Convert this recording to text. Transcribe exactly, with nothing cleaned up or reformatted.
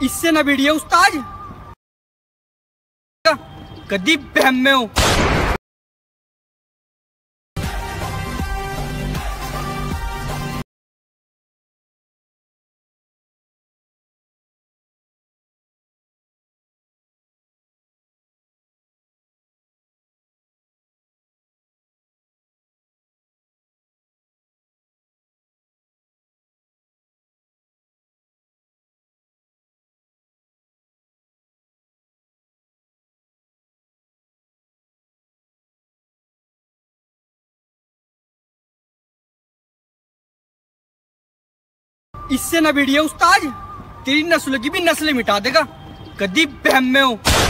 इससे ना वीडियो उस्ताद कदी बहम में हो। इससे ना वीडियो उस्ताद तेरी नस्ल की भी नस्ल मिटा देगा। कदी बहम में हो।